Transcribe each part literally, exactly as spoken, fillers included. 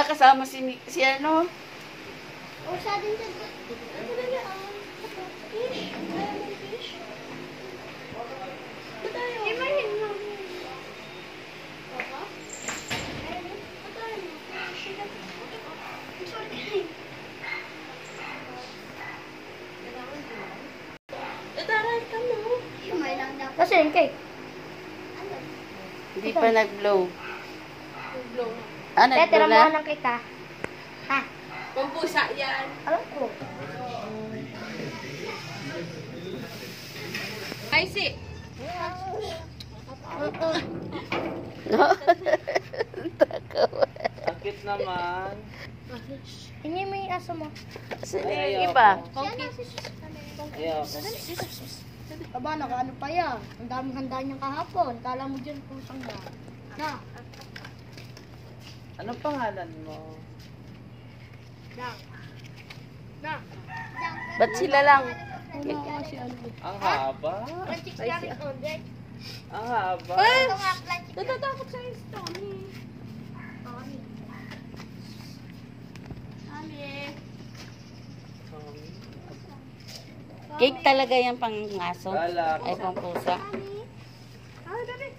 kasama si, si ano. O, sa din sa... Ano na niya? Fish? Ayaw ng fish? Ito tayo. Imahin mo. Papa? Ayaw mo? Ito tayo. I'm sorry. Tataray ka mo. May lang na. Kasi yung cake. Hindi pa nag-blow. Nag-blow na. Ah, Kaya nag-blow tira mo na? ng cake ha. Ha? Pampusa yan. Alam ko. Ay, si. No? Takaw. Sakit naman. Hingi mo yung aso mo. Saan Ay, yung iba? Ayaw. Aba, naka-ano pa yan. Ang daming handa niyang kahapon. Kala mo dyan pusang na. Na. Anong pangalan mo? Na. Na. Ba't sila lang? Ang haba. Ay, si Odette. Ang haba. Natatakot sa Tony. Tony. Cake talaga yan pang aso. Kala Ay, ko. pang pusa. Ah, dali.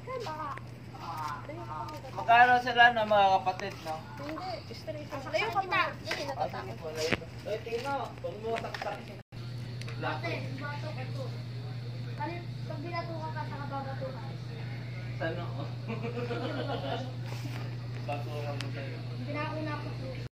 Magkano sila na mga kapatid, no? Hindi. Straight. Layo ka pa. Hindi, Ah, natatakot. sige, wala ito. Ay, Tino, huwag mo taktak. Ate, bato ka to. Pag binatukan ka, saka babatukan. Sano? Batuhan mo sa'yo. Binauna ko to.